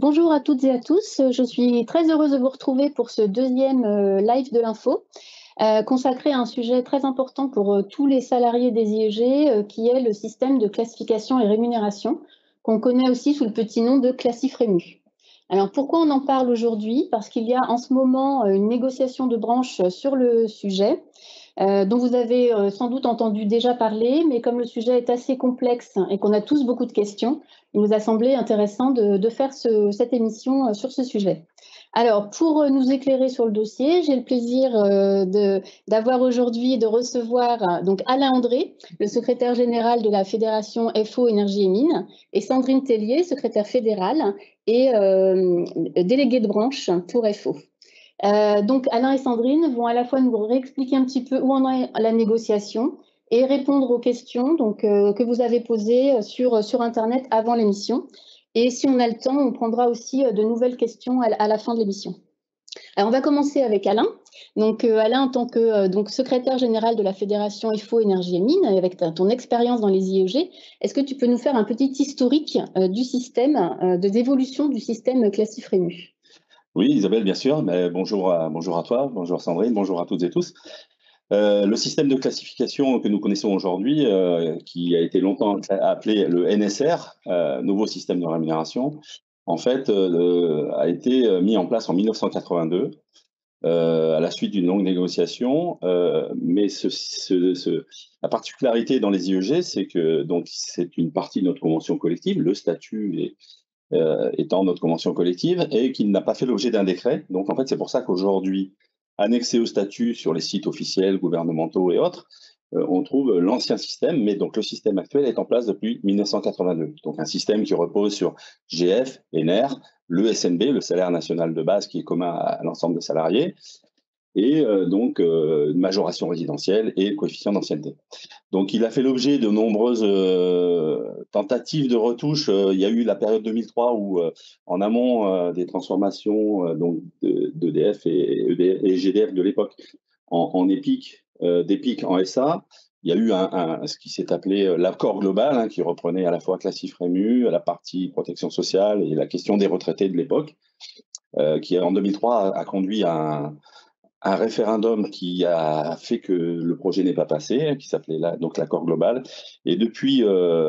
Bonjour à toutes et à tous, je suis très heureuse de vous retrouver pour ce deuxième live de l'info, consacré à un sujet très important pour tous les salariés des IEG, qui est le système de classification et rémunération, qu'on connaît aussi sous le petit nom de Classifrému. Alors pourquoi on en parle aujourd'hui? Parce qu'il y a en ce moment une négociation de branche sur le sujet, dont vous avez sans doute entendu déjà parler, mais comme le sujet est assez complexe et qu'on a tous beaucoup de questions, il nous a semblé intéressant de faire cette émission sur ce sujet. Alors, pour nous éclairer sur le dossier, j'ai le plaisir d'avoir aujourd'hui, de recevoir donc Alain André, le secrétaire général de la Fédération FO Énergie et Mines, et Sandrine Tellier, secrétaire fédérale et déléguée de branche pour FO. Donc Alain et Sandrine vont à la fois nous réexpliquer un petit peu où en est la négociation et répondre aux questions donc, que vous avez posées sur Internet avant l'émission. Et si on a le temps, on prendra aussi de nouvelles questions à la fin de l'émission. Alors on va commencer avec Alain. Donc Alain, en tant que secrétaire général de la Fédération FO Énergie et Mines, avec ton expérience dans les IEG, est-ce que tu peux nous faire un petit historique du système, de l'évolution du système Classifrému? Oui, Isabelle, bien sûr. Mais bonjour à toi, bonjour Sandrine, bonjour à toutes et tous. Le système de classification que nous connaissons aujourd'hui, qui a été longtemps appelé le NSR, nouveau système de rémunération, en fait, a été mis en place en 1982, à la suite d'une longue négociation. Mais la particularité dans les IEG, c'est que donc c'est une partie de notre convention collective, le statut étant notre convention collective, et qui n'a pas fait l'objet d'un décret. Donc en fait, c'est pour ça qu'aujourd'hui, annexé au statut sur les sites officiels, gouvernementaux et autres, on trouve l'ancien système, mais donc le système actuel est en place depuis 1982. Donc un système qui repose sur GF, ENER, le SNB, le salaire national de base qui est commun à l'ensemble des salariés, et donc une majoration résidentielle et coefficient d'ancienneté. Donc il a fait l'objet de nombreuses tentatives de retouches. Il y a eu la période 2003 où, en amont des transformations donc d'EDF et GDF de l'époque en EPIC, d'EPIC en SA, il y a eu ce qui s'est appelé l'accord global, hein, qui reprenait à la fois Classifrému, la partie protection sociale et la question des retraités de l'époque, qui en 2003 a conduit à un référendum qui a fait que le projet n'est pas passé, qui s'appelait donc l'accord global. Et depuis,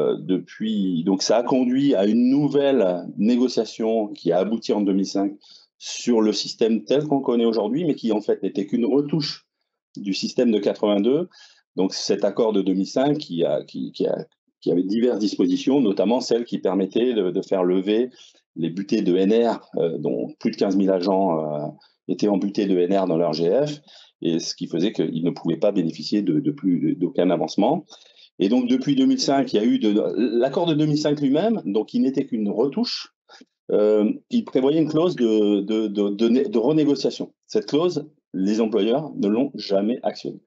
donc ça a conduit à une nouvelle négociation qui a abouti en 2005 sur le système tel qu'on connaît aujourd'hui, mais qui en fait n'était qu'une retouche du système de 82. Donc cet accord de 2005 qui avait diverses dispositions, notamment celles qui permettaient de faire lever les butées de NR, dont plus de 15 000 agents étaient embutés de NR dans leur GF, et ce qui faisait qu'ils ne pouvaient pas bénéficier d'aucun avancement. Et donc depuis 2005, il y a eu l'accord de 2005 lui-même, donc il n'était qu'une retouche, qui prévoyait une clause de renégociation. Cette clause, les employeurs ne l'ont jamais actionnée,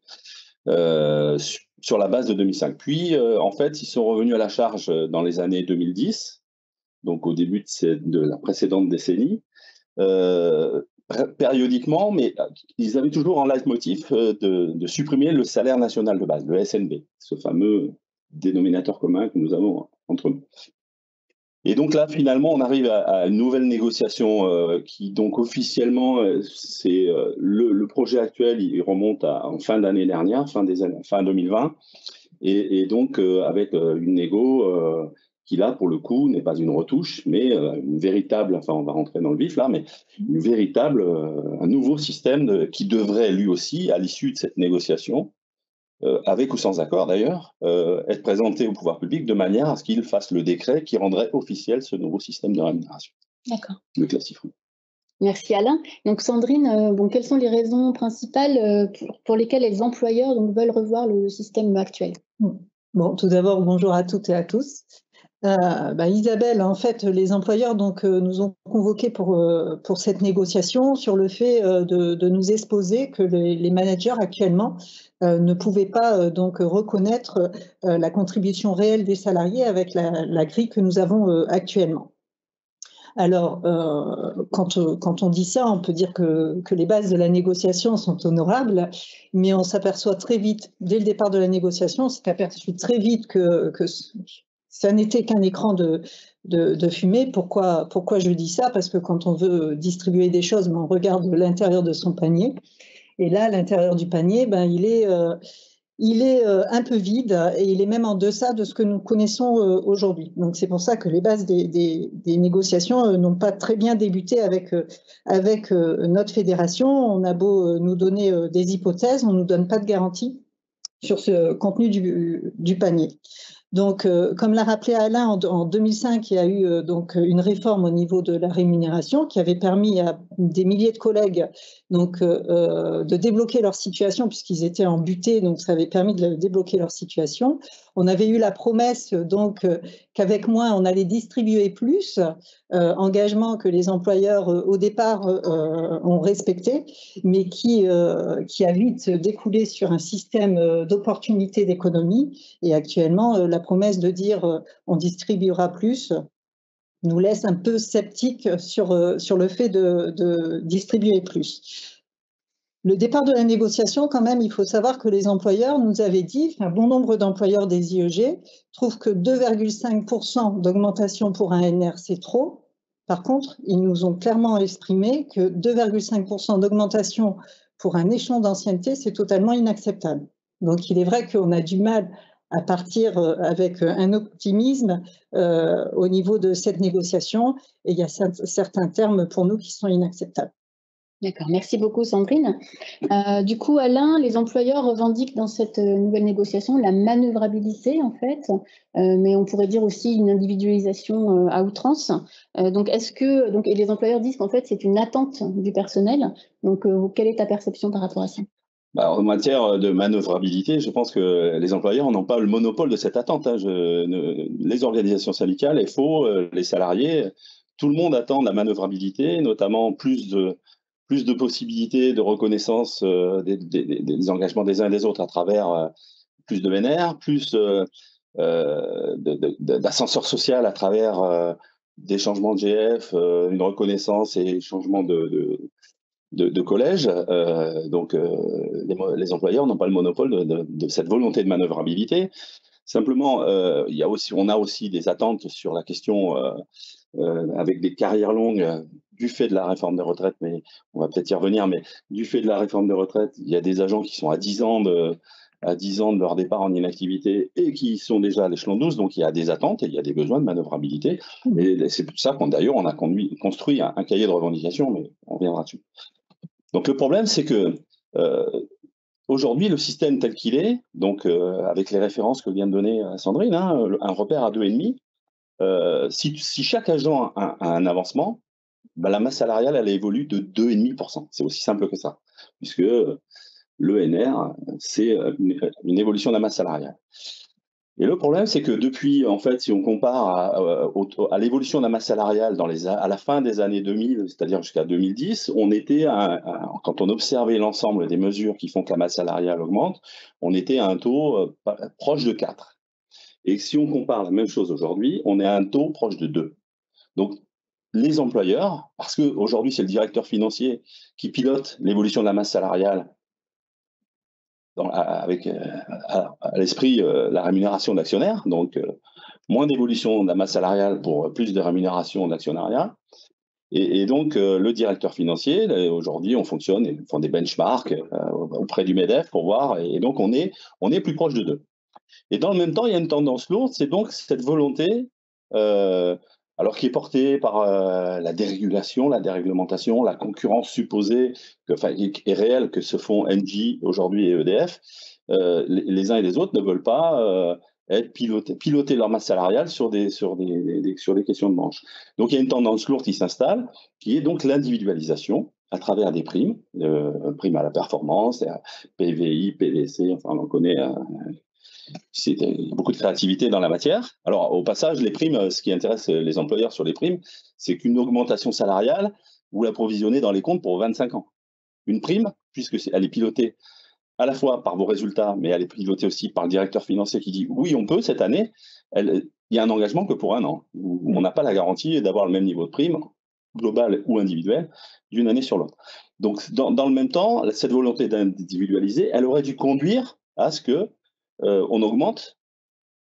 sur la base de 2005. Puis, en fait, ils sont revenus à la charge dans les années 2010, donc au début de la précédente décennie, périodiquement, mais ils avaient toujours en leitmotiv de supprimer le salaire national de base, le SNB, ce fameux dénominateur commun que nous avons entre nous. Et donc là, finalement, on arrive à une nouvelle négociation qui, donc, officiellement, c'est le projet actuel, il remonte en fin d'année dernière, fin 2020, et donc avec une négo qui, là, pour le coup, n'est pas une retouche, mais une véritable, enfin, on va rentrer dans le vif là, mais un nouveau système qui devrait, lui aussi, à l'issue de cette négociation, avec ou sans accord d'ailleurs, être présenté au pouvoir public de manière à ce qu'il fasse le décret qui rendrait officiel ce nouveau système de rémunération. D'accord. Le Classifrému. Merci Alain. Donc Sandrine, quelles sont les raisons principales pour lesquelles les employeurs veulent revoir le système actuel? Bon, tout d'abord, bonjour à toutes et à tous. Isabelle, en fait, les employeurs nous ont convoqués pour cette négociation sur le fait de nous exposer que les managers actuellement ne pouvaient pas reconnaître la contribution réelle des salariés avec la grille que nous avons actuellement. Alors, quand on dit ça, on peut dire que les bases de la négociation sont honorables, mais on s'aperçoit très vite, dès le départ de la négociation, on s'est aperçu très vite que ça n'était qu'un écran de fumée. Pourquoi je dis ça? Parce que quand on veut distribuer des choses, on regarde l'intérieur de son panier. Et là, l'intérieur du panier, il est un peu vide et il est même en deçà de ce que nous connaissons aujourd'hui. Donc c'est pour ça que les bases des négociations n'ont pas très bien débuté avec notre fédération. On a beau nous donner des hypothèses, on ne nous donne pas de garantie sur ce contenu du panier. Donc, comme l'a rappelé Alain, en 2005, il y a eu donc une réforme au niveau de la rémunération qui avait permis à des milliers de collègues de débloquer leur situation puisqu'ils étaient en butée, donc ça avait permis de débloquer leur situation. On avait eu la promesse qu'avec moins, on allait distribuer plus, engagement que les employeurs au départ ont respecté, mais qui a vite découlé sur un système d'opportunités d'économie. Et actuellement, la promesse de dire on distribuera plus nous laisse un peu sceptiques sur le fait de distribuer plus. Le départ de la négociation, quand même, il faut savoir que les employeurs nous avaient dit, un bon nombre d'employeurs des IEG trouvent que 2,5% d'augmentation pour un NR, c'est trop. Par contre, ils nous ont clairement exprimé que 2,5% d'augmentation pour un échelon d'ancienneté, c'est totalement inacceptable. Donc, il est vrai qu'on a du mal à partir avec un optimisme au niveau de cette négociation, et il y a certains termes pour nous qui sont inacceptables. D'accord, merci beaucoup Sandrine. Du coup, Alain, les employeurs revendiquent dans cette nouvelle négociation la manœuvrabilité en fait, mais on pourrait dire aussi une individualisation à outrance. Donc, et les employeurs disent qu'en fait c'est une attente du personnel. Donc, quelle est ta perception par rapport à ça? En matière de manœuvrabilité, je pense que les employeurs n'ont pas le monopole de cette attente. Les organisations syndicales, FO, les salariés, tout le monde attend de la manœuvrabilité, notamment plus de possibilités de reconnaissance des engagements des uns et des autres à travers plus de VNR, plus d'ascenseur social à travers des changements de GF, une reconnaissance et changement de collège. Les employeurs n'ont pas le monopole de cette volonté de manœuvrabilité. Simplement, on a aussi des attentes sur la question avec des carrières longues du fait de la réforme des retraites, mais on va peut-être y revenir, mais du fait de la réforme des retraites, il y a des agents qui sont à 10 ans de leur départ en inactivité et qui sont déjà à l'échelon 12, donc il y a des attentes et il y a des besoins de manœuvrabilité. Et c'est pour ça d'ailleurs on a construit un cahier de revendications, mais on reviendra dessus. Donc le problème, c'est que aujourd'hui, le système tel qu'il est, donc avec les références que vient de donner Sandrine, un repère à 2,5, si chaque agent a un avancement, la masse salariale, elle évolue de 2,5%. C'est aussi simple que ça, puisque l'ENR, c'est une évolution de la masse salariale. Et le problème, c'est que depuis, en fait, si on compare à l'évolution de la masse salariale à la fin des années 2000, c'est-à-dire jusqu'à 2010, on était, quand on observait l'ensemble des mesures qui font que la masse salariale augmente, on était à un taux proche de 4. Et si on compare la même chose aujourd'hui, on est à un taux proche de 2. Donc, les employeurs, parce qu'aujourd'hui, c'est le directeur financier qui pilote l'évolution de la masse salariale avec à l'esprit la rémunération d'actionnaires, donc moins d'évolution de la masse salariale pour plus de rémunération d'actionnariat. Et donc, le directeur financier, aujourd'hui, on fonctionne, ils font des benchmarks auprès du MEDEF pour voir, et donc on est plus proche de 2. Et dans le même temps, il y a une tendance lourde, c'est donc cette volonté, alors qui est portée par la dérégulation, la déréglementation, la concurrence supposée, et réelle que se font Engie aujourd'hui et EDF, les uns et les autres ne veulent pas être piloter leur masse salariale sur des questions de manche. Donc il y a une tendance lourde qui s'installe, qui est donc l'individualisation à travers des primes, primes à la performance, PVI, PVC, enfin on en connaît. C'est beaucoup de créativité dans la matière. Alors, au passage, les primes, ce qui intéresse les employeurs sur les primes, c'est qu'une augmentation salariale, vous l'approvisionnez dans les comptes pour 25 ans. Une prime, puisqu'elle est pilotée à la fois par vos résultats, mais elle est pilotée aussi par le directeur financier qui dit oui, on peut cette année, il y a un engagement que pour un an. On n'a pas la garantie d'avoir le même niveau de prime, global ou individuel, d'une année sur l'autre. Donc, dans le même temps, cette volonté d'individualiser, elle aurait dû conduire à ce que on augmente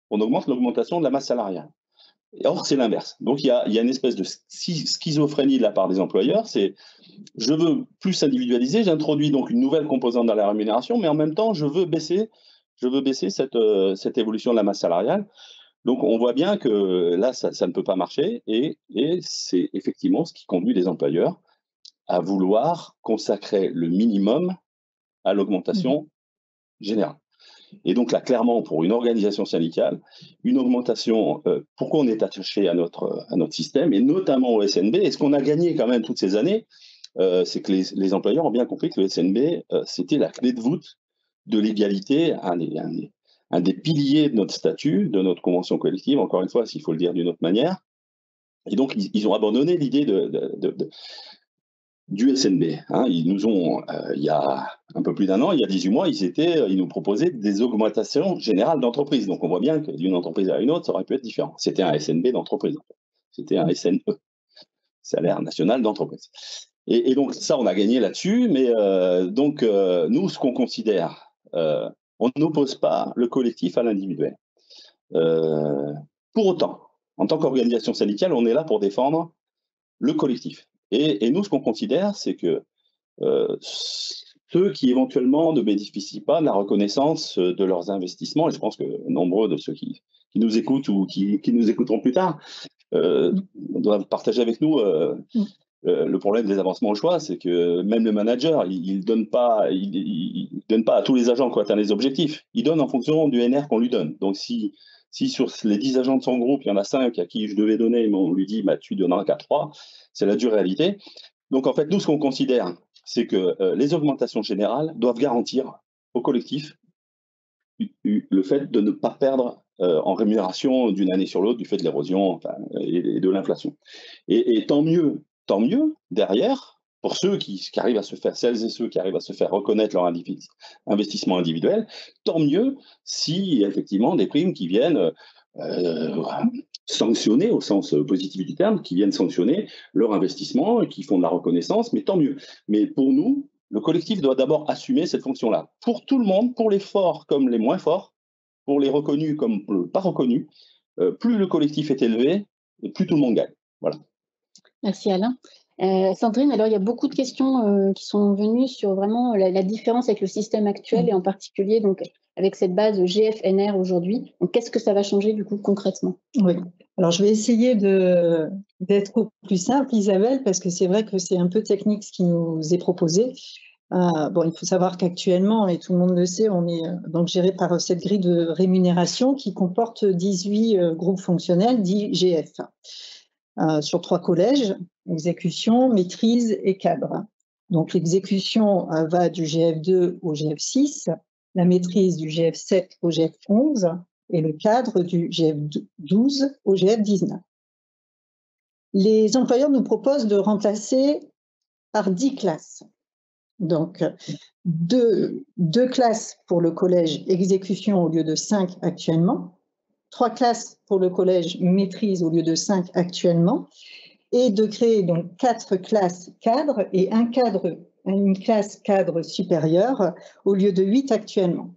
on augmente l'augmentation de la masse salariale. Or, c'est l'inverse. Donc, il y a une espèce de schizophrénie de la part des employeurs. C'est, je veux plus individualiser, j'introduis donc une nouvelle composante dans la rémunération, mais en même temps, je veux baisser cette évolution de la masse salariale. Donc, on voit bien que là, ça ne peut pas marcher, et c'est effectivement ce qui conduit les employeurs à vouloir consacrer le minimum à l'augmentation générale. Et donc là, clairement, pour une organisation syndicale, une augmentation, pourquoi on est attaché à notre système, et notamment au SNB, et ce qu'on a gagné quand même toutes ces années, c'est que les employeurs ont bien compris que le SNB, c'était la clé de voûte de l'égalité, un des piliers de notre statut, de notre convention collective, encore une fois, s'il faut le dire d'une autre manière. Et donc, ils ont abandonné l'idée du SNB. Hein. Ils nous ont, il y a un peu plus d'un an, il y a 18 mois, ils nous proposaient des augmentations générales d'entreprise. Donc on voit bien que d'une entreprise à une autre, ça aurait pu être différent. C'était un SNB d'entreprise. C'était un SNE, salaire national d'entreprise. Et donc ça, on a gagné là-dessus. Mais nous, ce qu'on considère, on n'oppose pas le collectif à l'individuel. Pour autant, en tant qu'organisation syndicale, on est là pour défendre le collectif. Et nous, ce qu'on considère, c'est que ceux qui éventuellement ne bénéficient pas de la reconnaissance de leurs investissements, et je pense que nombreux de ceux qui nous écoutent ou qui nous écouteront plus tard, doivent partager avec nous le problème des avancements au choix, c'est que même le manager, il donne pas à tous les agents qui atteignent les objectifs. Il donne en fonction du NR qu'on lui donne. Donc si sur les 10 agents de son groupe, il y en a 5 à qui je devais donner, mais on lui dit tu donneras qu'à 3, c'est la dure réalité. Donc en fait, nous, ce qu'on considère, c'est que les augmentations générales doivent garantir au collectif le fait de ne pas perdre en rémunération d'une année sur l'autre du fait de l'érosion et de l'inflation. Et tant mieux derrière, pour ceux qui arrivent à se faire, celles et ceux qui arrivent à se faire reconnaître leur investissement individuel, tant mieux si effectivement des primes qui viennent sanctionner, au sens positif du terme, qui viennent sanctionner leur investissement et qui font de la reconnaissance, mais tant mieux. Mais pour nous, le collectif doit d'abord assumer cette fonction-là. Pour tout le monde, pour les forts comme les moins forts, pour les reconnus comme pas reconnus, plus le collectif est élevé, et plus tout le monde gagne. Voilà. Merci Alain. Sandrine, alors il y a beaucoup de questions qui sont venues sur vraiment la différence avec le système actuel et en particulier donc avec cette base GFNR aujourd'hui. Donc qu'est-ce que ça va changer du coup concrètement? Oui, alors je vais essayer d'être au plus simple, Isabelle, parce que c'est vrai que c'est un peu technique ce qui nous est proposé. Il faut savoir qu'actuellement, et tout le monde le sait, on est donc géré par cette grille de rémunération qui comporte 18 groupes fonctionnels, dits GF. Sur 3 collèges, exécution, maîtrise et cadre. Donc l'exécution va du GF2 au GF6, la maîtrise du GF7 au GF11 et le cadre du GF12 au GF19. Les employeurs nous proposent de remplacer par 10 classes. Donc 2 classes pour le collège exécution au lieu de 5 actuellement, 3 classes pour le collège maîtrise au lieu de 5 actuellement, et de créer donc 4 classes cadres et une classe cadre supérieure au lieu de 8 actuellement.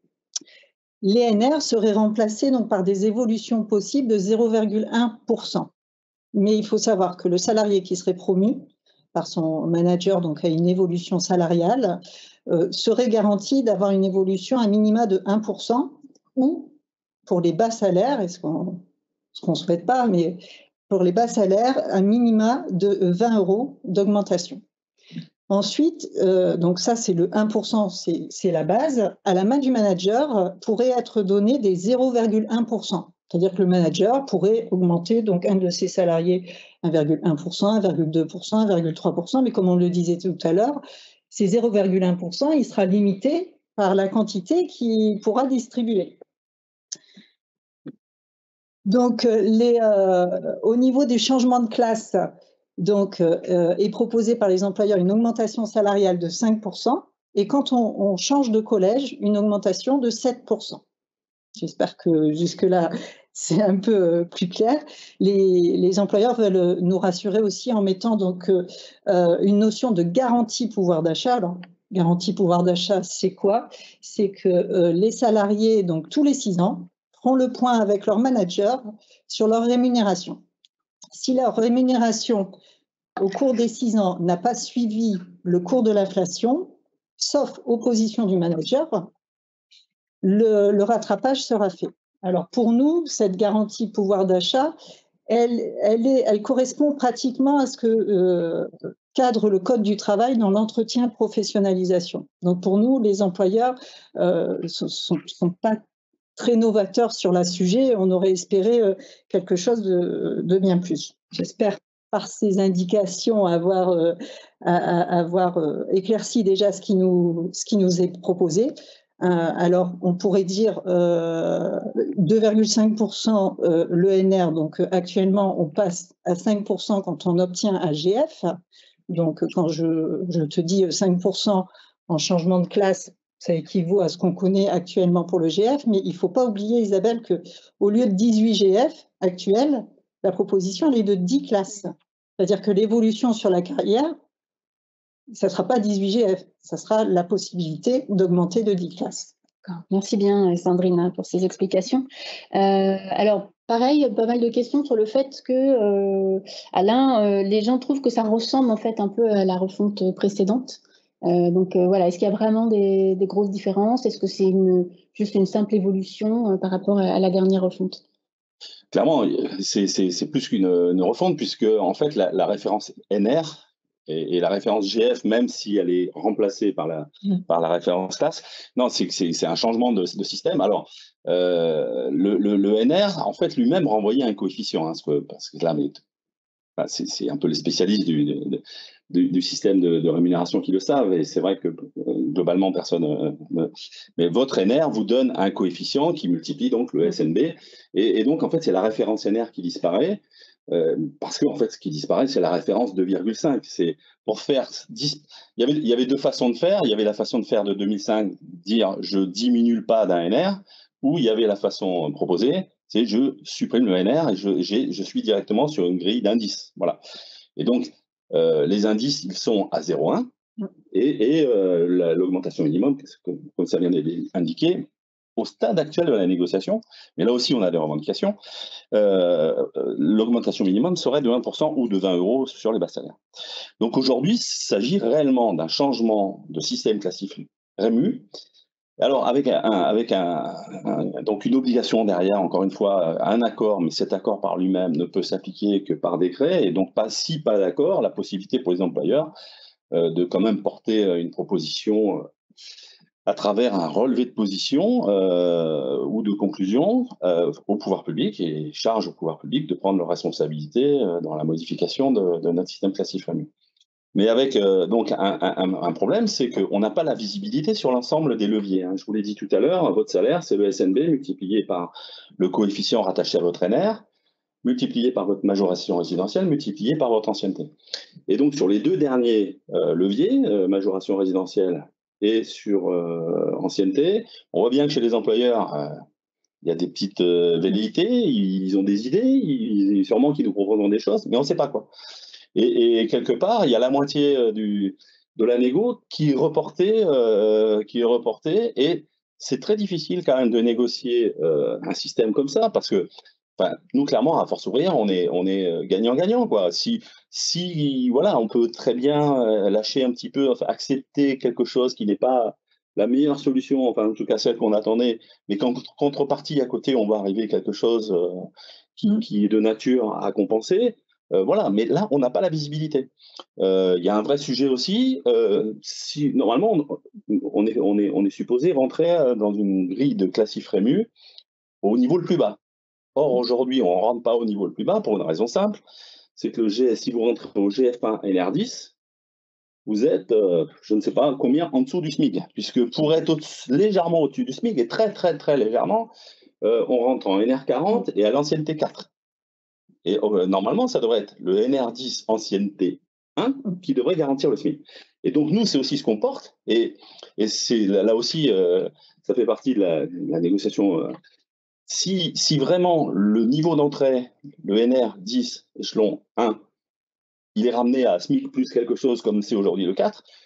Les NR seraient remplacés donc par des évolutions possibles de 0,1%. Mais il faut savoir que le salarié qui serait promu par son manager donc à une évolution salariale serait garanti d'avoir une évolution à minima de 1% ou pour les bas salaires, et ce qu'on ne souhaite pas, mais pour les bas salaires, un minima de 20 € d'augmentation. Ensuite, donc ça c'est le 1%, c'est la base. À la main du manager pourrait être donné des 0,1%. C'est-à-dire que le manager pourrait augmenter donc un de ses salariés 1,1%, 1,2%, 1,3%, mais comme on le disait tout à l'heure, ces 0,1%, il sera limité par la quantité qu'il pourra distribuer. Donc, au niveau des changements de classe, donc, est proposé par les employeurs une augmentation salariale de 5%, et quand on change de collège, une augmentation de 7%. J'espère que jusque-là, c'est un peu plus clair. Les employeurs veulent nous rassurer aussi en mettant donc une notion de garantie pouvoir d'achat. Alors, garantie pouvoir d'achat, c'est quoi? C'est que les salariés, donc tous les 6 ans, feront le point avec leur manager sur leur rémunération. Si leur rémunération au cours des 6 ans n'a pas suivi le cours de l'inflation, sauf opposition du manager, le rattrapage sera fait. Alors pour nous, cette garantie pouvoir d'achat, elle correspond pratiquement à ce que cadre le Code du travail dans l'entretien professionnalisation. Donc pour nous, les employeurs ne sont pas très novateurs sur le sujet. On aurait espéré quelque chose de bien plus. J'espère par ces indications avoir éclairci déjà ce qui nous est proposé. Alors, on pourrait dire 2,5% l'ENR, donc actuellement on passe à 5% quand on obtient un GF. Donc quand je te dis 5% en changement de classe, ça équivaut à ce qu'on connaît actuellement pour le GF, mais il ne faut pas oublier, Isabelle, qu'au lieu de 18 GF actuels, la proposition elle est de 10 classes. C'est-à-dire que l'évolution sur la carrière, ça ne sera pas 18 GF, ça sera la possibilité d'augmenter de 10 classes. Merci bien, Sandrine, pour ces explications. Alors, pareil, pas mal de questions sur le fait que, Alain, les gens trouvent que ça ressemble en fait un peu à la refonte précédente. Donc voilà, est-ce qu'il y a vraiment des grosses différences? Est-ce que c'est juste une simple évolution par rapport à la dernière refonte? Clairement, c'est plus qu'une refonte, puisque en fait, la référence NR et la référence GF, même si elle est remplacée par la référence classe, non, c'est un changement de système. Alors, le NR, en fait, lui-même renvoyait un coefficient, hein, parce que là, c'est un peu les spécialistes du système de rémunération qui le savent, et c'est vrai que globalement, personne... mais votre NR vous donne un coefficient qui multiplie donc le SNB, et donc, en fait, c'est la référence NR qui disparaît, parce qu'en fait, ce qui disparaît, c'est la référence 2,5. C'est pour faire... Il y avait deux façons de faire. Il y avait la façon de faire de 2005, dire « je diminue le pas d'un NR », ou il y avait la façon proposée, c'est je supprime le NR et je suis directement sur une grille d'indices. Voilà. Et donc, les indices, ils sont à 0,1 et l'augmentation minimum, comme ça vient d'être indiqué, au stade actuel de la négociation, mais là aussi on a des revendications, l'augmentation minimum serait de 1% ou de 20 € sur les bas salaires. Donc aujourd'hui, il s'agit réellement d'un changement de système classifié REMU, alors avec donc une obligation derrière, encore une fois, un accord, mais cet accord par lui-même ne peut s'appliquer que par décret, et donc pas d'accord, la possibilité pour les employeurs de quand même porter une proposition à travers un relevé de position ou de conclusion au pouvoir public, et charge au pouvoir public de prendre leurs responsabilités dans la modification de notre système classifié. Mais avec donc un problème, c'est qu'on n'a pas la visibilité sur l'ensemble des leviers, hein. Je vous l'ai dit tout à l'heure, votre salaire, c'est le SNB multiplié par le coefficient rattaché à votre NR, multiplié par votre majoration résidentielle, multiplié par votre ancienneté. Et donc sur les deux derniers leviers, majoration résidentielle et sur ancienneté, on voit bien que chez les employeurs, il y a des petites velléités, ils ont des idées, sûrement qu'ils nous proposeront des choses, mais on ne sait pas quoi. Et quelque part, il y a la moitié de la négo qui est reportée, et c'est très difficile quand même de négocier un système comme ça, parce que nous, clairement, à Force Ouvrière, on est gagnant-gagnant, quoi. Si voilà, on peut très bien lâcher un petit peu, enfin, accepter quelque chose qui n'est pas la meilleure solution, enfin en tout cas celle qu'on attendait, mais qu'en contrepartie, à côté, on va arriver à quelque chose qui est de nature à compenser. Voilà, mais là, on n'a pas la visibilité. Il y a un vrai sujet aussi. Normalement, on est supposé rentrer dans une grille de classif REMU au niveau le plus bas. Or, aujourd'hui, on ne rentre pas au niveau le plus bas pour une raison simple, c'est que si vous rentrez au GF1 NR10, vous êtes, je ne sais pas combien, en dessous du SMIC, puisque pour être légèrement au-dessus du SMIC, et très très très légèrement, on rentre en NR40 et à l'ancienneté 4. Et normalement, ça devrait être le NR10 ancienneté 1 qui devrait garantir le SMIC. Et donc, nous, c'est aussi ce qu'on porte. Et c'est là aussi, ça fait partie de la négociation. Si vraiment le niveau d'entrée, le NR10 échelon 1, il est ramené à SMIC plus quelque chose comme c'est aujourd'hui le 4,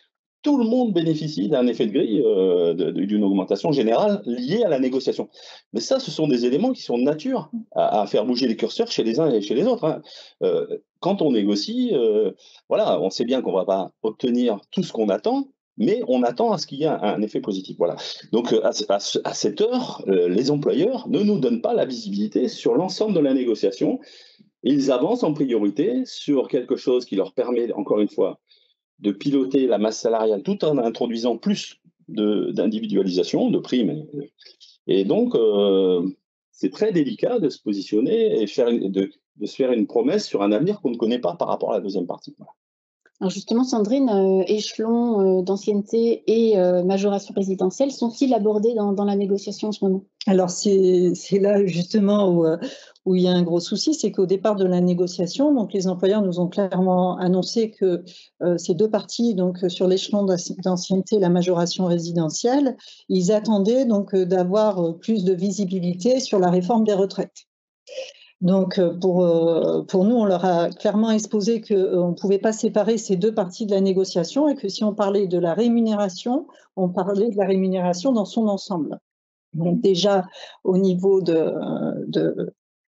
tout le monde bénéficie d'un effet de grille, d'une augmentation générale liée à la négociation. Mais ça, ce sont des éléments qui sont de nature à faire bouger les curseurs chez les uns et chez les autres, hein. Quand on négocie, voilà, on sait bien qu'on ne va pas obtenir tout ce qu'on attend, mais on attend à ce qu'il y ait un effet positif. Voilà. Donc, à cette heure, les employeurs ne nous donnent pas la visibilité sur l'ensemble de la négociation. Ils avancent en priorité sur quelque chose qui leur permet, encore une fois, de piloter la masse salariale tout en introduisant plus d'individualisation, de primes. Et donc, c'est très délicat de se positionner et de se faire une promesse sur un avenir qu'on ne connaît pas par rapport à la deuxième partie. Voilà. Alors justement, Sandrine, échelon d'ancienneté et majoration résidentielle sont-ils abordés dans la négociation en ce moment? Alors c'est là justement où il y a un gros souci, c'est qu'au départ de la négociation, donc les employeurs nous ont clairement annoncé que ces deux parties, donc sur l'échelon d'ancienneté et la majoration résidentielle, ils attendaient donc d'avoir plus de visibilité sur la réforme des retraites. Donc, pour nous, on leur a clairement exposé qu'on ne pouvait pas séparer ces deux parties de la négociation et que si on parlait de la rémunération, on parlait de la rémunération dans son ensemble. Donc, déjà, au niveau de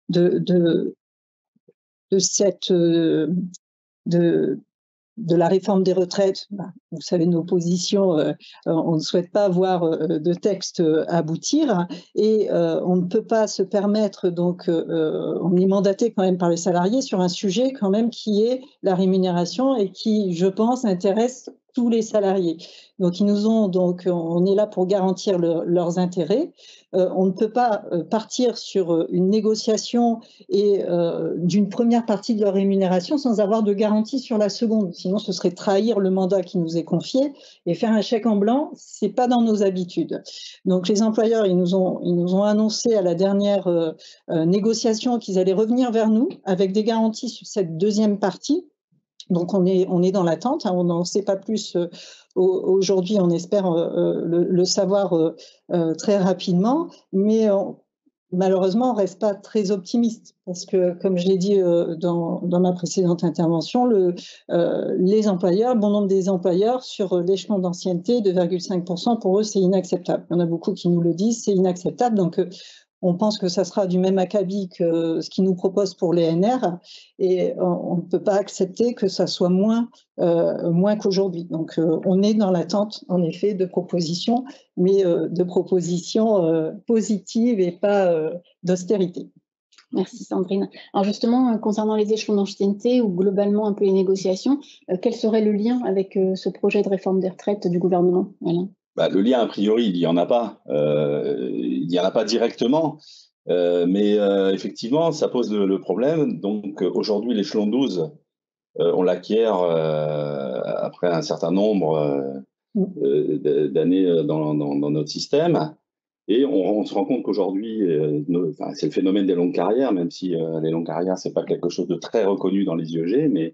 la réforme des retraites, vous savez nos positions, on ne souhaite pas voir de texte aboutir et on ne peut pas se permettre, donc on est mandaté quand même par les salariés sur un sujet quand même qui est la rémunération et qui, je pense, intéresse tous les salariés. Donc, on est là pour garantir leurs intérêts. On ne peut pas partir sur une négociation et d'une première partie de leur rémunération sans avoir de garantie sur la seconde. Sinon, ce serait trahir le mandat qui nous est confié et faire un chèque en blanc, c'est pas dans nos habitudes. Donc, les employeurs, ils nous ont annoncé à la dernière négociation qu'ils allaient revenir vers nous avec des garanties sur cette deuxième partie. Donc, on est dans l'attente, hein, on n'en sait pas plus aujourd'hui, on espère le savoir très rapidement, mais malheureusement, on ne reste pas très optimiste parce que, comme je l'ai dit dans ma précédente intervention, les employeurs, bon nombre des employeurs sur l'échelon d'ancienneté, 2,5%, pour eux, c'est inacceptable. Il y en a beaucoup qui nous le disent, c'est inacceptable. Donc, on pense que ça sera du même acabit que ce qu'ils nous proposent pour les NR et on ne peut pas accepter que ça soit moins qu'aujourd'hui. Donc, on est dans l'attente, en effet, de propositions, mais de propositions positives et pas d'austérité. Merci Sandrine. Alors justement, concernant les échelons d'ancienneté ou globalement un peu les négociations, quel serait le lien avec ce projet de réforme des retraites du gouvernement, Alain ? Le lien, a priori, il n'y en a pas. Il n'y en a pas directement. Mais effectivement, ça pose le problème. Donc aujourd'hui, l'échelon 12, on l'acquiert après un certain nombre d'années dans notre système. Et on se rend compte qu'aujourd'hui, c'est le phénomène des longues carrières, même si les longues carrières, ce n'est pas quelque chose de très reconnu dans les IEG, mais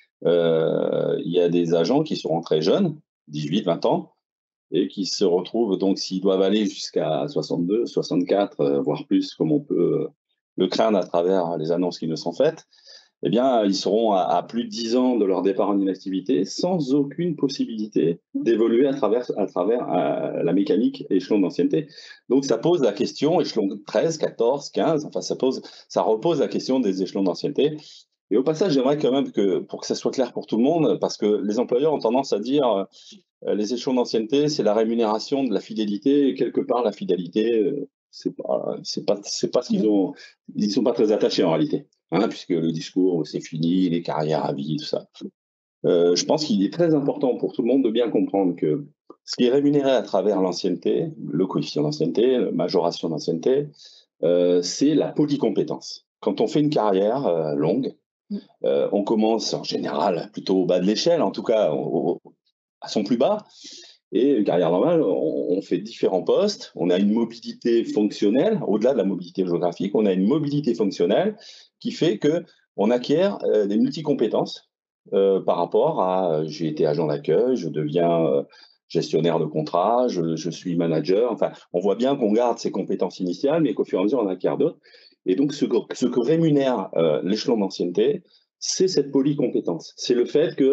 il y a des agents qui sont rentrés jeunes, 18, 20 ans, et qui se retrouvent, donc, s'ils doivent aller jusqu'à 62, 64, voire plus, comme on peut le craindre à travers les annonces qui nous sont faites, eh bien, ils seront à plus de 10 ans de leur départ en inactivité, sans aucune possibilité d'évoluer à travers la mécanique échelon d'ancienneté. Donc, ça pose la question, échelon 13, 14, 15, enfin, ça repose la question des échelons d'ancienneté. Et au passage, j'aimerais quand même pour que ça soit clair pour tout le monde, parce que les employeurs ont tendance à dire les échelons d'ancienneté, c'est la rémunération de la fidélité, et quelque part, la fidélité, c'est pas ce qu'ils ont. Ils ne sont pas très attachés en réalité, hein, puisque le discours, c'est fini, les carrières à vie, tout ça. Je pense qu'il est très important pour tout le monde de bien comprendre que ce qui est rémunéré à travers l'ancienneté, le coefficient d'ancienneté, la majoration d'ancienneté, c'est la polycompétence. Quand on fait une carrière longue, on commence en général plutôt au bas de l'échelle, en tout cas à son plus bas, et une carrière normale, on fait différents postes, on a une mobilité fonctionnelle, au-delà de la mobilité géographique, on a une mobilité fonctionnelle qui fait qu'on acquiert des multicompétences par rapport à j'ai été agent d'accueil, je deviens gestionnaire de contrat, je suis manager, enfin, on voit bien qu'on garde ses compétences initiales, mais qu'au fur et à mesure, on acquiert d'autres. Et donc, ce que rémunère l'échelon d'ancienneté, c'est cette polycompétence. C'est le fait que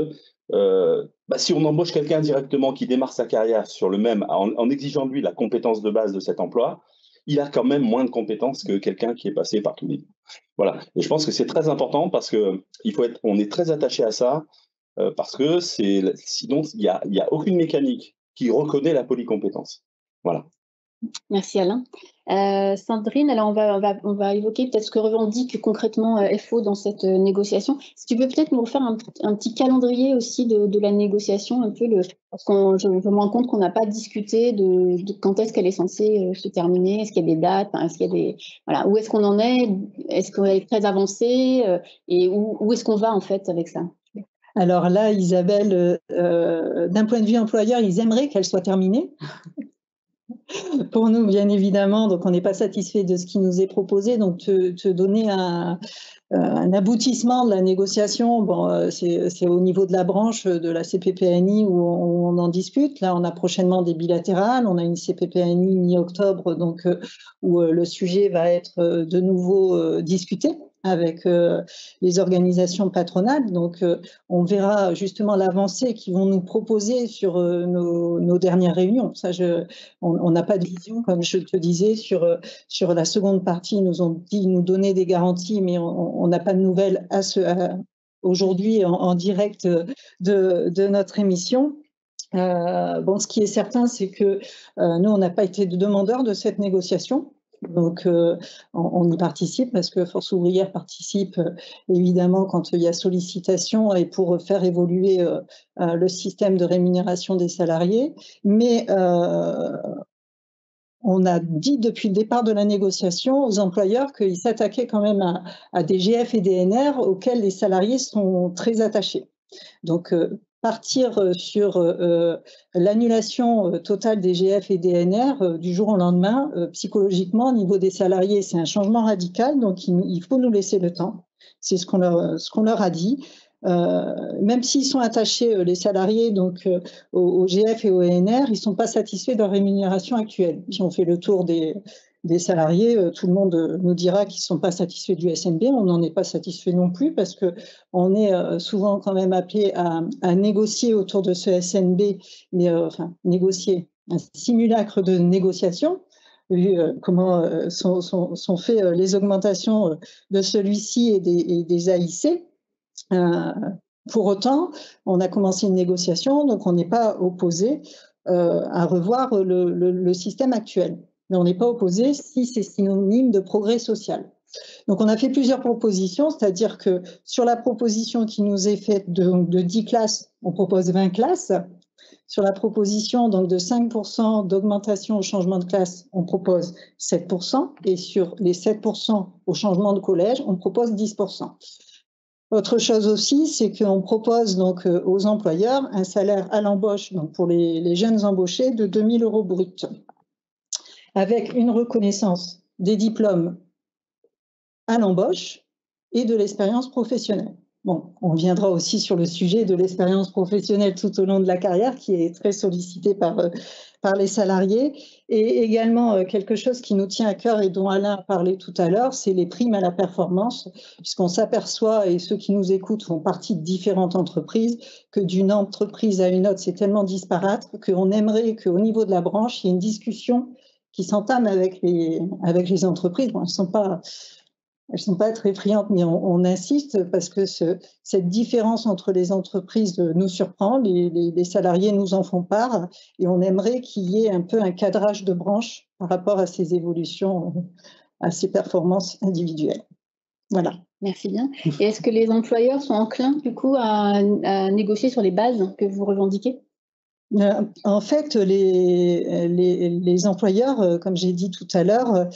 si on embauche quelqu'un directement qui démarre sa carrière sur le même, en exigeant de lui la compétence de base de cet emploi, il a quand même moins de compétences que quelqu'un qui est passé par tous les. Voilà. Et je pense que c'est très important parce que on est très attaché à ça parce que sinon il y a aucune mécanique qui reconnaît la polycompétence. Voilà. Merci Alain. Sandrine, alors on va évoquer peut-être ce que revendique concrètement FO dans cette négociation. Si tu peux peut-être nous refaire un petit calendrier aussi de la négociation, un peu parce que je me rends compte qu'on n'a pas discuté de quand est-ce qu'elle est censée se terminer, est-ce qu'il y a des dates, est-ce qu'il y a des voilà, où est-ce qu'on en est, est-ce qu'on est très avancé et où est-ce qu'on va en fait avec ça? Alors là, Isabelle, d'un point de vue employeur, ils aimeraient qu'elle soit terminée. Pour nous, bien évidemment, donc on n'est pas satisfait de ce qui nous est proposé. Donc, te donner un aboutissement de la négociation, bon, c'est au niveau de la branche de la CPPNI où on en discute. Là, on a prochainement des bilatérales. On a une CPPNI mi-octobre, donc où le sujet va être de nouveau discuté avec les organisations patronales. Donc, on verra justement l'avancée qu'ils vont nous proposer sur nos dernières réunions. Ça, on n'a pas de vision, comme je te disais, sur la seconde partie. Ils nous ont dit nous donner des garanties, mais on n'a pas de nouvelles aujourd'hui en direct de notre émission. Ce qui est certain, c'est que nous, on n'a pas été demandeurs de cette négociation. Donc, on y participe parce que Force ouvrière participe évidemment quand il y a sollicitation et pour faire évoluer le système de rémunération des salariés. Mais on a dit depuis le départ de la négociation aux employeurs qu'ils s'attaquaient quand même à des GF et des NR auxquels les salariés sont très attachés. Donc, partir sur l'annulation totale des GF et des NR du jour au lendemain, psychologiquement, au niveau des salariés, c'est un changement radical, donc il faut nous laisser le temps. C'est ce qu'on leur a dit. Même s'ils sont attachés, les salariés, donc au GF et au NR, ils ne sont pas satisfaits de leur rémunération actuelle. Si on fait le tour des salariés, tout le monde nous dira qu'ils ne sont pas satisfaits du SNB. On n'en est pas satisfait non plus parce qu'on est souvent quand même appelé à négocier autour de ce SNB, mais négocier, un simulacre de négociation, vu comment sont faites les augmentations de celui-ci et des AIC. Pour autant, on a commencé une négociation, donc on n'est pas opposé à revoir le système actuel. Mais on n'est pas opposé si c'est synonyme de progrès social. Donc on a fait plusieurs propositions, c'est-à-dire que sur la proposition qui nous est faite de 10 classes, on propose 20 classes. Sur la proposition donc, de 5% d'augmentation au changement de classe, on propose 7%. Et sur les 7% au changement de collège, on propose 10%. Autre chose aussi, c'est qu'on propose donc aux employeurs un salaire à l'embauche, donc pour les jeunes embauchés, de 2 000 € bruts, avec une reconnaissance des diplômes à l'embauche et de l'expérience professionnelle. Bon, on viendra aussi sur le sujet de l'expérience professionnelle tout au long de la carrière, qui est très sollicitée par les salariés. Et également, quelque chose qui nous tient à cœur et dont Alain a parlé tout à l'heure, c'est les primes à la performance, puisqu'on s'aperçoit, et ceux qui nous écoutent font partie de différentes entreprises, que d'une entreprise à une autre, c'est tellement disparate qu'on aimerait qu'au niveau de la branche, il y ait une discussion qui s'entame avec les entreprises. Bon, elles ne sont pas très friandes, mais on insiste parce que cette différence entre les entreprises nous surprend, les salariés nous en font part, et on aimerait qu'il y ait un peu un cadrage de branche par rapport à ces évolutions, à ces performances individuelles. Voilà. Merci bien. Et est-ce que les employeurs sont enclins, du coup, à négocier sur les bases que vous revendiquez ? En fait, les employeurs, comme j'ai dit tout à l'heure,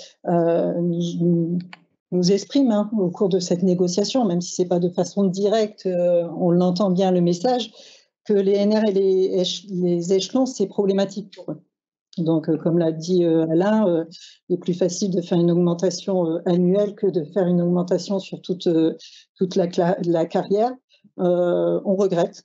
nous expriment au cours de cette négociation, même si ce n'est pas de façon directe, on l'entend bien le message, que les NR et les échelons, c'est problématique pour eux. Donc, comme l'a dit Alain, il est plus facile de faire une augmentation annuelle que de faire une augmentation sur toute la carrière. On regrette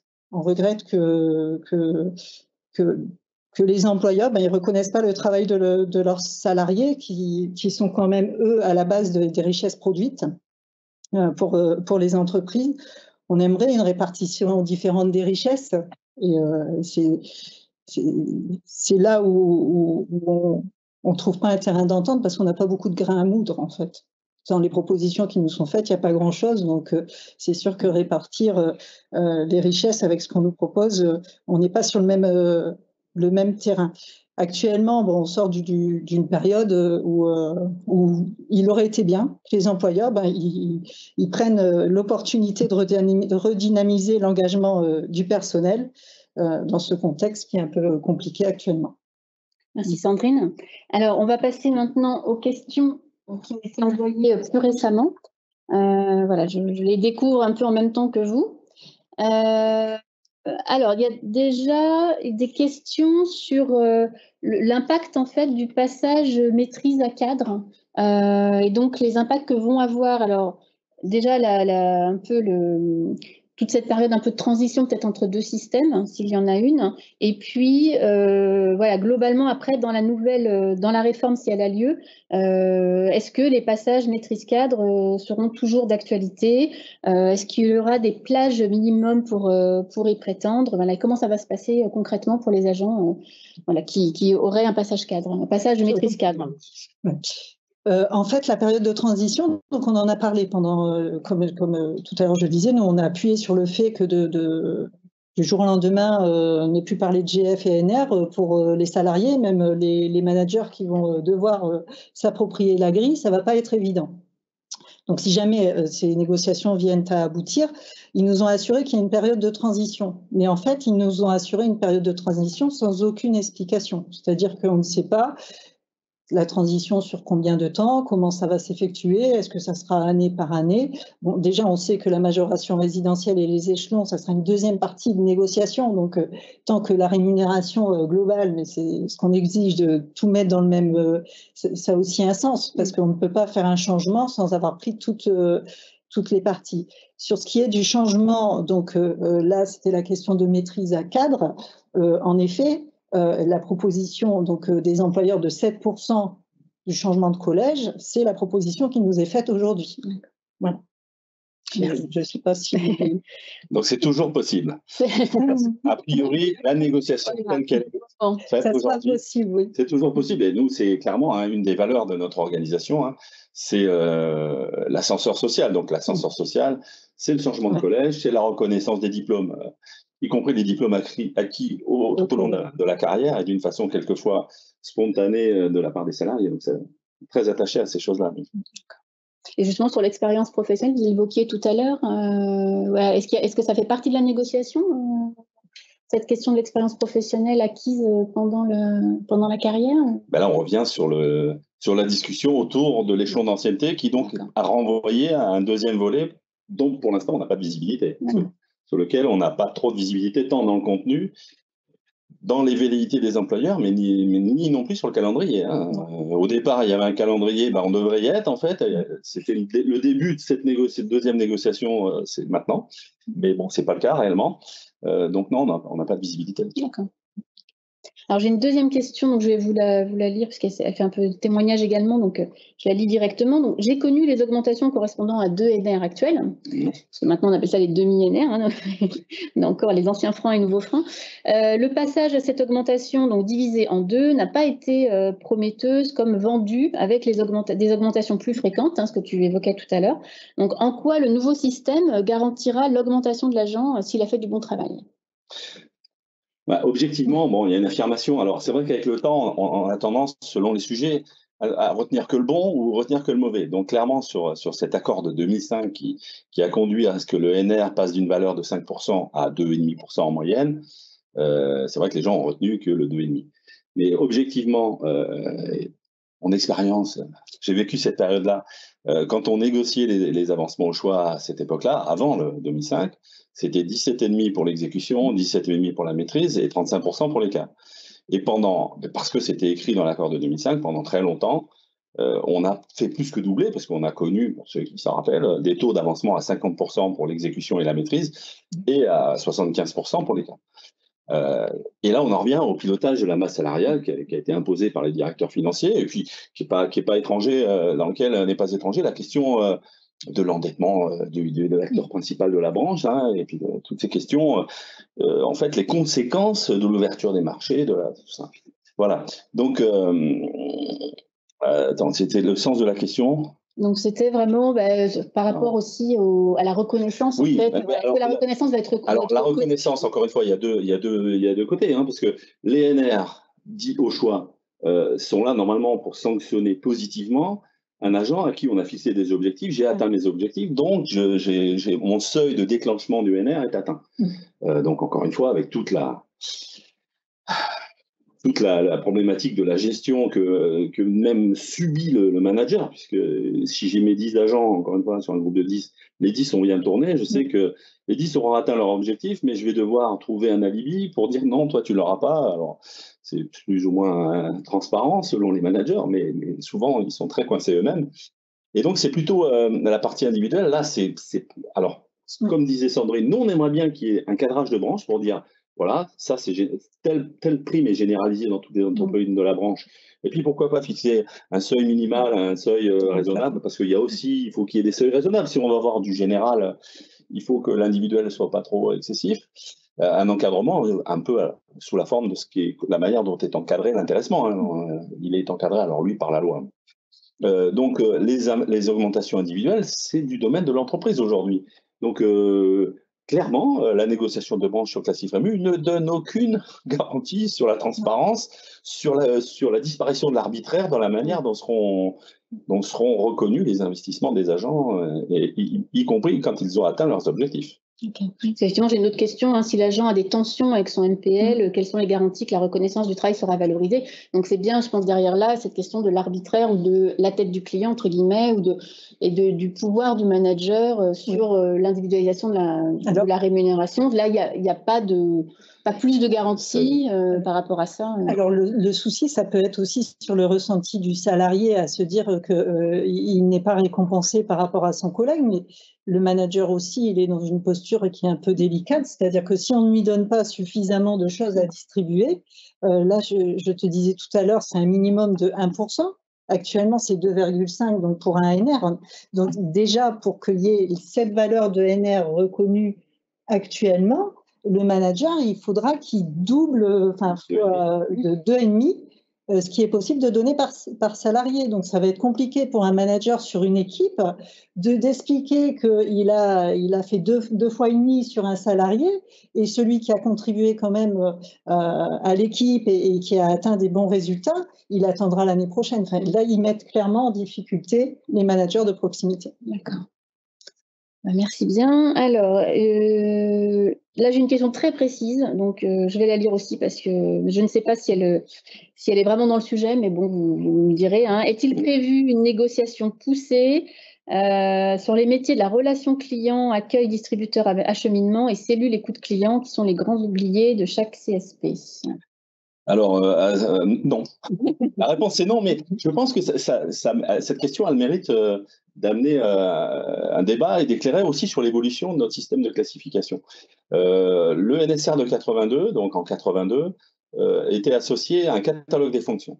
que les employeurs ils reconnaissent pas le travail de leurs salariés qui sont quand même, eux, à la base des richesses produites pour les entreprises. on aimerait une répartition différente des richesses. Et c'est là où on ne trouve pas un terrain d'entente parce qu'on n'a pas beaucoup de grains à moudre, en fait. Dans les propositions qui nous sont faites, il n'y a pas grand-chose. Donc, c'est sûr que répartir les richesses avec ce qu'on nous propose, on n'est pas sur le même terrain. Actuellement, bon, on sort d'une période où il aurait été bien que les employeurs ils prennent l'opportunité de redynamiser l'engagement du personnel dans ce contexte qui est un peu compliqué actuellement. Merci Sandrine. Alors, on va passer maintenant aux questions qui ont été envoyées plus récemment. Voilà, je les découvre un peu en même temps que vous. Alors, il y a déjà des questions sur l'impact en fait du passage maîtrise à cadre et donc les impacts que vont avoir. Alors, déjà un peu toute cette période un peu de transition peut-être entre deux systèmes, s'il y en a une, et puis voilà, globalement après dans la réforme si elle a lieu, est-ce que les passages maîtrise cadre seront toujours d'actualité? Est-ce qu'il y aura des plages minimum pour y prétendre? Voilà, comment ça va se passer concrètement pour les agents voilà, qui auraient un passage cadre, un passage de maîtrise cadre? En fait, la période de transition, donc on en a parlé pendant, comme tout à l'heure je disais, nous on a appuyé sur le fait que du jour au lendemain, on n'ait plus parlé de GF et NR pour les salariés, même les managers qui vont devoir s'approprier la grille, ça ne va pas être évident. Donc si jamais ces négociations viennent à aboutir, ils nous ont assuré qu'il y a une période de transition. Mais en fait, ils nous ont assuré une période de transition sans aucune explication. C'est-à-dire qu'on ne sait pas la transition sur combien de temps, comment ça va s'effectuer, est-ce que ça sera année par année. Bon, déjà, on sait que la majoration résidentielle et les échelons, ça sera une deuxième partie de négociation. Donc, tant que la rémunération globale, mais c'est ce qu'on exige de tout mettre dans le même, ça a aussi un sens, parce qu'on ne peut pas faire un changement sans avoir pris toutes les parties. Sur ce qui est du changement, donc là, c'était la question de maîtrise à cadre. En effet, la proposition donc, des employeurs de 7% du changement de collège, c'est la proposition qui nous est faite aujourd'hui. Voilà. Je ne sais pas si... Donc, c'est toujours possible. A priori, la négociation telle qu'elle est faite aujourd'hui, possible, oui. C'est toujours possible. Et nous, c'est clairement une des valeurs de notre organisation, c'est l'ascenseur social. Donc, l'ascenseur social, c'est le changement de collège, c'est la reconnaissance des diplômes, y compris les diplômes acquis tout au long de la carrière et d'une façon quelquefois spontanée de la part des salariés. Donc, c'est très attaché à ces choses-là. Et justement, sur l'expérience professionnelle, vous l'évoquiez tout à l'heure, voilà, est-ce que ça fait partie de la négociation, cette question de l'expérience professionnelle acquise pendant la carrière? Ben là, on revient sur la discussion autour de l'échelon d'ancienneté qui donc a renvoyé à un deuxième volet dont pour l'instant on n'a pas de visibilité, sur lequel on n'a pas trop de visibilité tant dans le contenu, dans les velléités des employeurs, mais ni non plus sur le calendrier. Au départ, il y avait un calendrier, on devrait y être en fait. C'était le début de cette deuxième négociation, c'est maintenant. Mais bon, c'est pas le cas réellement. Donc non, on n'a pas de visibilité. D'accord. Alors j'ai une deuxième question, donc je vais vous la lire, parce qu'elle fait un peu de témoignage également, donc je la lis directement. Donc, j'ai connu les augmentations correspondant à 2 NR actuels, parce que maintenant on appelle ça les demi-NR, on a encore les anciens francs et nouveaux francs. Le passage à cette augmentation, donc divisée en 2, n'a pas été prometteuse comme vendue avec des augmentations plus fréquentes, ce que tu évoquais tout à l'heure. Donc en quoi le nouveau système garantira l'augmentation de l'agent s'il a fait du bon travail ? Objectivement, il y a une affirmation. Alors, c'est vrai qu'avec le temps, on a tendance, selon les sujets, à retenir que le bon ou retenir que le mauvais. Donc, clairement, sur cet accord de 2005 qui a conduit à ce que le NR passe d'une valeur de 5% à 2,5% en moyenne, c'est vrai que les gens ont retenu que le 2,5%. Mais objectivement, en expérience, j'ai vécu cette période-là. Quand on négociait les avancements au choix à cette époque-là, avant le 2005, c'était 17,5% pour l'exécution, 17,5% pour la maîtrise et 35% pour les cas. Et parce que c'était écrit dans l'accord de 2005, pendant très longtemps, on a fait plus que doubler, parce qu'on a connu, pour ceux qui s'en rappellent, des taux d'avancement à 50% pour l'exécution et la maîtrise, et à 75% pour les cas. Et là, on en revient au pilotage de la masse salariale qui a été imposée par les directeurs financiers, et puis qui n'est pas étranger, dans lequel n'est pas étranger la question de l'endettement de l'acteur principal de la branche, hein, et puis toutes ces questions, en fait, les conséquences de l'ouverture des marchés, tout ça. Voilà. Donc, attends, c'était le sens de la question. Donc, c'était vraiment par rapport aussi à la reconnaissance. Oui, en fait. Est-ce que la reconnaissance va être reconnue? Alors, la reconnaissance, encore une fois, il y a deux côtés, hein, parce que les NR, dits au choix, sont là normalement pour sanctionner positivement un agent à qui on a fixé des objectifs. J'ai atteint mes objectifs, donc mon seuil de déclenchement du NR est atteint. Donc, encore une fois, avec toute la problématique de la gestion que même subit le manager, puisque si j'ai mes 10 agents, encore une fois, sur un groupe de 10, les 10 ont bien tourné, je sais que les 10 auront atteint leur objectif, mais je vais devoir trouver un alibi pour dire non, toi tu l'auras pas. Alors, c'est plus ou moins transparent selon les managers, mais souvent ils sont très coincés eux-mêmes. Et donc, c'est plutôt la partie individuelle. Là, alors, comme disait Sandrine, nous, on aimerait bien qu'il y ait un cadrage de branche pour dire, voilà, ça, telle prime est généralisée dans toutes les entreprises de la branche. Et puis, pourquoi pas fixer un seuil minimal, un seuil raisonnable, parce il faut qu'il y ait des seuils raisonnables. Si on va avoir du général, il faut que l'individuel ne soit pas trop excessif. Un encadrement un peu sous la forme de la manière dont est encadré l'intéressement. Hein. Il est encadré, alors lui, par la loi. Donc, les augmentations individuelles, c'est du domaine de l'entreprise aujourd'hui. Donc, clairement, la négociation de branche sur Classif Rému ne donne aucune garantie sur la transparence, sur la disparition de l'arbitraire dans la manière dont seront reconnus les investissements des agents, y compris quand ils ont atteint leurs objectifs. Okay. Effectivement, j'ai une autre question. Hein. Si l'agent a des tensions avec son NPL, quelles sont les garanties que la reconnaissance du travail sera valorisée? Donc, c'est bien, je pense, derrière là, cette question de l'arbitraire ou de la tête du client, entre guillemets, du pouvoir du manager sur l'individualisation de la rémunération. Là, il n'y a pas plus de garantie par rapport à ça. Alors, le souci, ça peut être aussi sur le ressenti du salarié à se dire qu'il n'est pas récompensé par rapport à son collègue, mais le manager aussi, il est dans une posture qui est un peu délicate, c'est-à-dire que si on ne lui donne pas suffisamment de choses à distribuer, là, je te disais tout à l'heure, c'est un minimum de 1%. Actuellement, c'est 2,5 donc pour un NR. Donc déjà, pour qu'il y ait cette valeur de NR reconnue actuellement, le manager, il faudra qu'il double, de 2,5, ce qui est possible de donner par salarié. Donc, ça va être compliqué pour un manager sur une équipe d'expliquer qu'il a fait deux fois et demi sur un salarié et celui qui a contribué quand même à l'équipe et qui a atteint des bons résultats, il attendra l'année prochaine. Enfin, là, ils mettent clairement en difficulté les managers de proximité. D'accord. Merci bien. Alors, là, j'ai une question très précise, donc je vais la lire aussi parce que je ne sais pas si elle est vraiment dans le sujet, mais bon, vous me direz. Hein. Est-il prévu une négociation poussée sur les métiers de la relation client, accueil, distributeur, acheminement et cellules écoute client, qui sont les grands oubliés de chaque CSP? Alors, non. La réponse est non, mais je pense que cette question a le mérite d'amener un débat et d'éclairer aussi sur l'évolution de notre système de classification. Le NSR de 82, donc en 82, était associé à un catalogue des fonctions.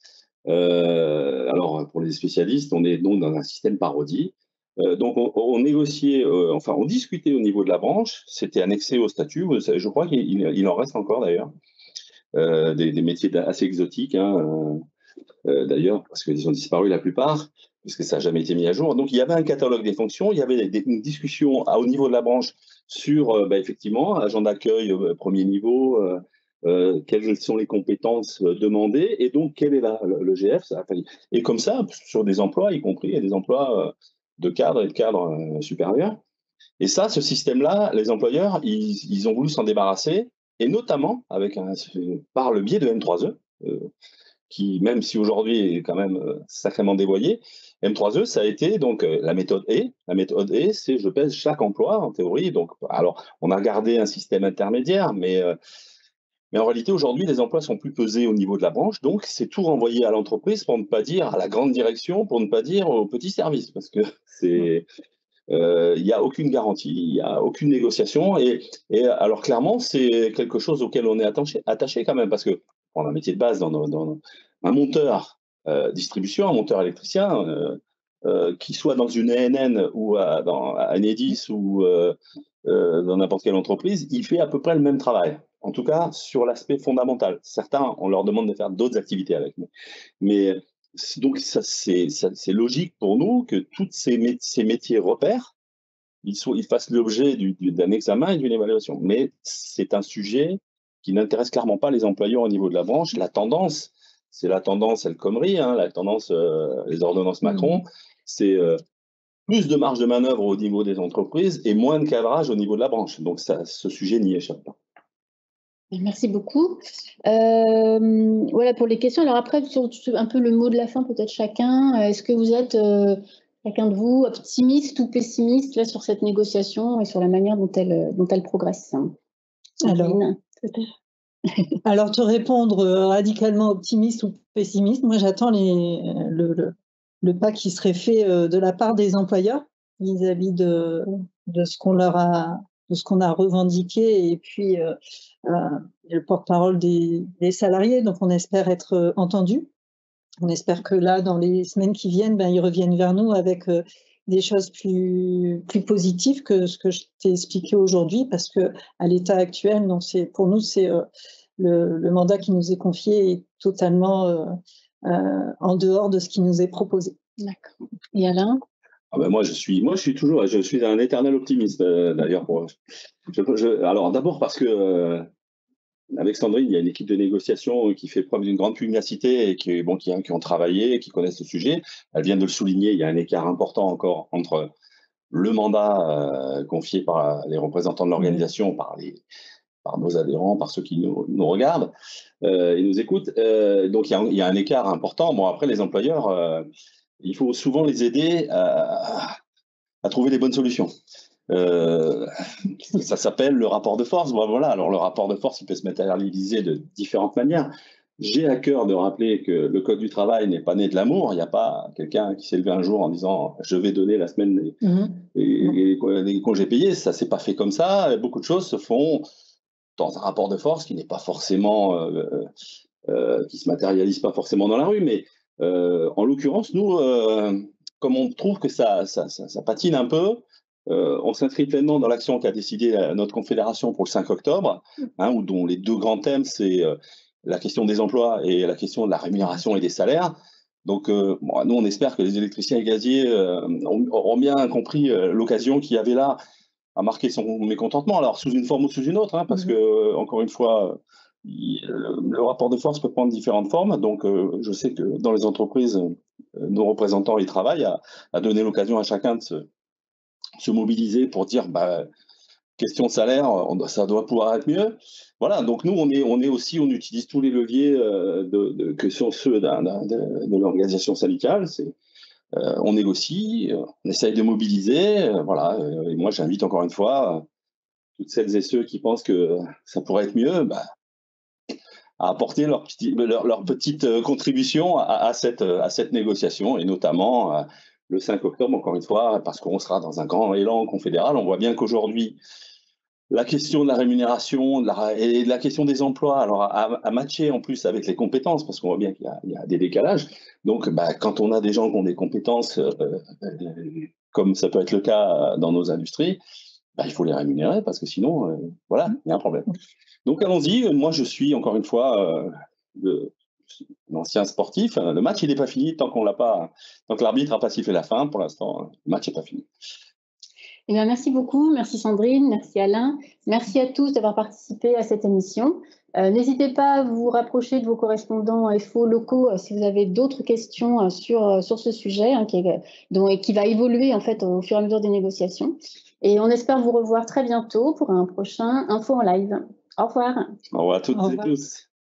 Alors, pour les spécialistes, on est donc dans un système parodie. Donc, on négociait, on discutait au niveau de la branche, c'était annexé au statut, je crois qu'il en reste encore d'ailleurs. Des métiers assez exotiques, hein, d'ailleurs, parce qu'ils ont disparu la plupart, puisque ça n'a jamais été mis à jour. Donc, il y avait un catalogue des fonctions, il y avait une discussion au niveau de la branche sur, effectivement, agent d'accueil premier niveau, quelles sont les compétences demandées, et donc quel est le GF. Et comme ça, sur des emplois, y compris des emplois de cadre et de cadre supérieur. Et ça, ce système-là, les employeurs, ils ont voulu s'en débarrasser, et notamment par le biais de M3E, qui, même si aujourd'hui est quand même sacrément dévoyé, M3E, ça a été donc la méthode E. La méthode E, c'est je pèse chaque emploi, en théorie. Donc, alors, on a gardé un système intermédiaire, mais en réalité, aujourd'hui, les emplois sont plus pesés au niveau de la branche, donc c'est tout renvoyé à l'entreprise pour ne pas dire à la grande direction, pour ne pas dire au petit service, parce que il n'y a aucune garantie, il n'y a aucune négociation. Et alors, clairement, c'est quelque chose auquel on est attaché quand même, parce que prendre un métier de base dans un monteur distribution, un monteur électricien, qu'il soit dans une ANN ou à Enedis ou dans n'importe quelle entreprise, il fait à peu près le même travail. En tout cas, sur l'aspect fondamental. Certains, on leur demande de faire d'autres activités avec nous. Mais donc, c'est logique pour nous que tous ces métiers repères, ils fassent l'objet d'un examen et d'une évaluation. Mais c'est un sujet qui n'intéresse clairement pas les employeurs au niveau de la branche. La tendance, c'est la tendance El Khomri, hein, la tendance, les ordonnances Macron, c'est plus de marge de manœuvre au niveau des entreprises et moins de cadrage au niveau de la branche. Donc, ce sujet n'y échappe pas. Merci beaucoup. Voilà pour les questions. Alors après, sur un peu le mot de la fin, peut-être chacun. Est-ce que vous êtes, chacun de vous, optimiste ou pessimiste là, sur cette négociation et sur la manière dont elle progresse? Alors, te répondre radicalement optimiste ou pessimiste, moi j'attends le pas qui serait fait de la part des employeurs vis-à-vis de ce qu'on leur a, de ce qu'on a revendiqué, et puis le porte-parole des salariés. Donc on espère être entendus. On espère que là, dans les semaines qui viennent, ils reviennent vers nous avec des choses plus positives que ce que je t'ai expliqué aujourd'hui, parce que à l'état actuel, donc pour nous, c'est le mandat qui nous est confié est totalement en dehors de ce qui nous est proposé. D'accord. Et Alain? Moi, je suis un éternel optimiste, d'ailleurs. Alors, d'abord parce que avec Sandrine, il y a une équipe de négociation qui fait preuve d'une grande pugnacité et qui ont travaillé, qui connaissent le sujet. Elle vient de le souligner, il y a un écart important encore entre le mandat confié par les représentants de l'organisation, par nos adhérents, par ceux qui nous regardent et nous écoutent. Donc, il y a un écart important. Bon, après, les employeurs, il faut souvent les aider à trouver les bonnes solutions. Ça s'appelle le rapport de force. Voilà. Alors, le rapport de force, il peut se matérialiser de différentes manières. J'ai à cœur de rappeler que le Code du travail n'est pas né de l'amour. Il n'y a pas quelqu'un qui s'est levé un jour en disant « je vais donner la semaine les congés payés ». Ça ne s'est pas fait comme ça. Beaucoup de choses se font dans un rapport de force qui n'est pas forcément, qui se matérialise pas forcément dans la rue. Mais en l'occurrence, nous, comme on trouve que ça patine un peu, on s'inscrit pleinement dans l'action qu'a décidé notre confédération pour le 5 octobre, dont les deux grands thèmes, c'est la question des emplois et la question de la rémunération et des salaires. Donc, nous, on espère que les électriciens et gaziers auront bien compris l'occasion qu'il y avait là à marquer son mécontentement, alors sous une forme ou sous une autre, parce que, encore une fois, le rapport de force peut prendre différentes formes. Donc, je sais que dans les entreprises, nos représentants y travaillent à donner l'occasion à chacun de se mobiliser pour dire question de salaire, ça doit pouvoir être mieux. Voilà, donc nous, on utilise tous les leviers que sont ceux de l'organisation syndicale. On négocie, on essaye de mobiliser, voilà. Et moi, j'invite encore une fois toutes celles et ceux qui pensent que ça pourrait être mieux, à apporter leur petite contribution à cette négociation, et notamment le 5 octobre, encore une fois, parce qu'on sera dans un grand élan confédéral. On voit bien qu'aujourd'hui, la question de la rémunération et la question des emplois, alors à matcher en plus avec les compétences, parce qu'on voit bien qu'il y a des décalages. Donc, quand on a des gens qui ont des compétences, comme ça peut être le cas dans nos industries, il faut les rémunérer, parce que sinon, voilà, il y a un problème. Donc, allons-y. Moi, je suis, encore une fois, l'ancien sportif. Le match, il n'est pas fini tant que l'arbitre n'a pas sifflé la fin. Pour l'instant, le match n'est pas fini. Eh bien, merci beaucoup, merci Sandrine, merci Alain, merci à tous d'avoir participé à cette émission. N'hésitez pas à vous rapprocher de vos correspondants FO locaux si vous avez d'autres questions sur ce sujet qui va évoluer en fait au fur et à mesure des négociations. Et on espère vous revoir très bientôt pour un prochain Info en live. Au revoir. Au revoir à toutes et tous.